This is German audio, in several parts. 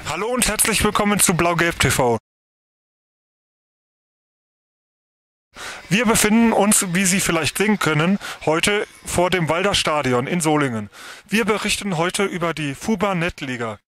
Hallo und herzlich willkommen zu Blau-Gelb TV. Wir befinden uns, wie Sie vielleicht sehen können, heute vor dem Walder Stadion in Solingen. Wir berichten heute über die FUBA-Net-Liga.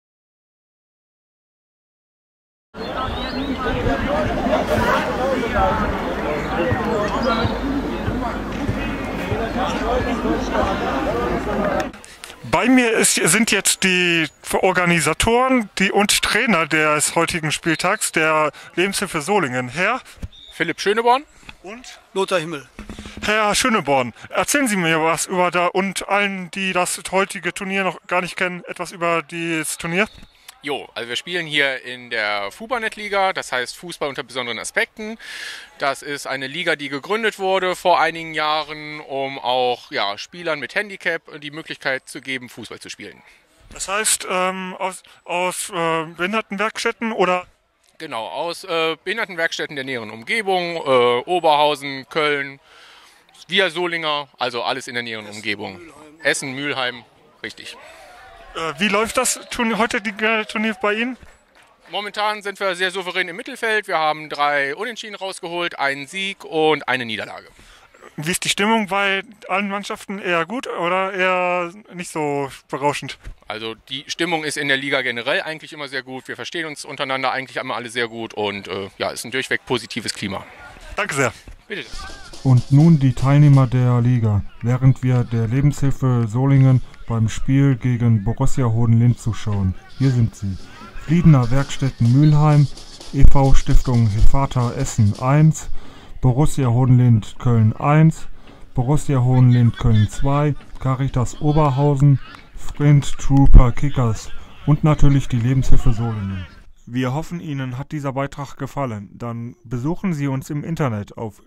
Bei mir sind jetzt die Organisatoren und Trainer des heutigen Spieltags der Lebenshilfe Solingen. Herr Philipp Schöneborn und Lothar Himmel. Herr Schöneborn, erzählen Sie mir was über und allen, die das heutige Turnier noch gar nicht kennen, etwas über das Turnier. Also wir spielen hier in der FUBA-Net-Liga, das heißt Fußball unter besonderen Aspekten. Das ist eine Liga, die gegründet wurde vor einigen Jahren, um auch Spielern mit Handicap die Möglichkeit zu geben, Fußball zu spielen. Das heißt, aus Behindertenwerkstätten oder? Genau, aus Behindertenwerkstätten der näheren Umgebung, Oberhausen, Köln, via Solinger, also alles in der näheren Umgebung. Essen, Mülheim, richtig. Wie läuft das heutige Turnier bei Ihnen? Momentan sind wir sehr souverän im Mittelfeld. Wir haben 3 Unentschieden rausgeholt, einen Sieg und eine Niederlage. Wie ist die Stimmung bei allen Mannschaften? Eher gut oder eher nicht so berauschend? Also die Stimmung ist in der Liga generell eigentlich immer sehr gut. Wir verstehen uns untereinander eigentlich immer alle sehr gut und ist ein durchweg positives Klima. Danke sehr. Bitte. Und nun die Teilnehmer der Liga, während wir der Lebenshilfe Solingen beim Spiel gegen Borussia Hohenlind zuschauen. Hier sind sie: Friedener Werkstätten Mülheim, e.V. Stiftung Hefata Essen 1, Borussia Hohenlind Köln 1, Borussia Hohenlind Köln 2, Caritas Oberhausen, Sprint Trooper Kickers und natürlich die Lebenshilfe Solingen. Wir hoffen, Ihnen hat dieser Beitrag gefallen. Dann besuchen Sie uns im Internet auf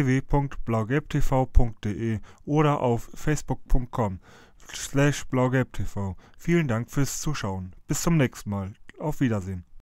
www.blaugelbtv.de oder auf facebook.com/blaugelbtv. Vielen Dank fürs Zuschauen. Bis zum nächsten Mal. Auf Wiedersehen.